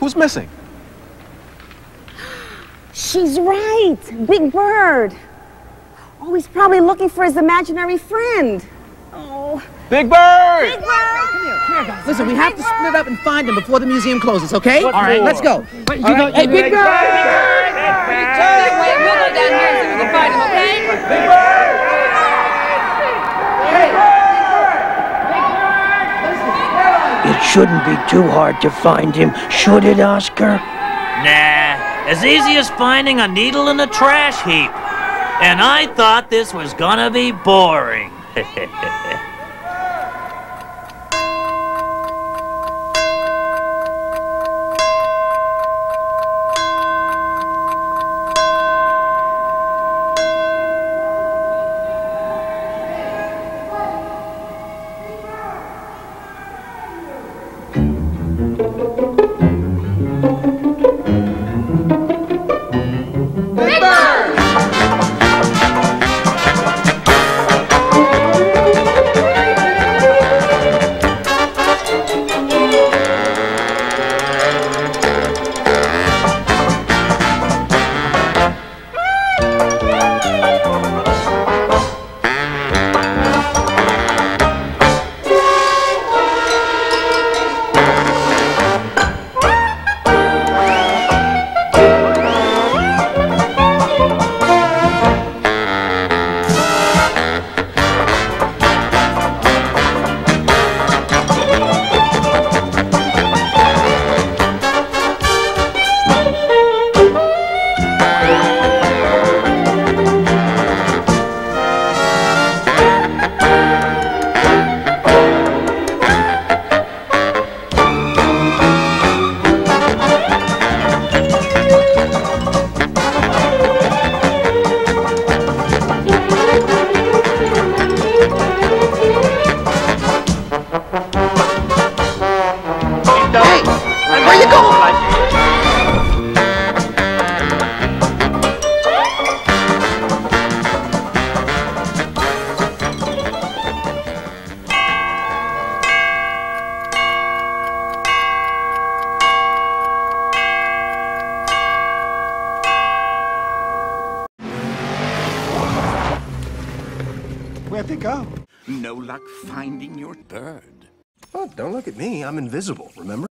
Who's missing? She's right. Big Bird. Oh, he's probably looking for his imaginary friend. Oh. Big Bird! Big Bird! Come here, guys. Listen, we have to split up and find him before the museum closes, okay? All right, let's go. Wait, Hey, Big Bird! Wait, we'll go down here and see if we can find him, okay? Big Bird! It shouldn't be too hard to find him, should it, Oscar? Nah, as easy as finding a needle in a trash heap. And I thought this was gonna be boring. Where you going? Where'd they go? No luck finding your bird. Oh, don't look at me. I'm invisible, remember?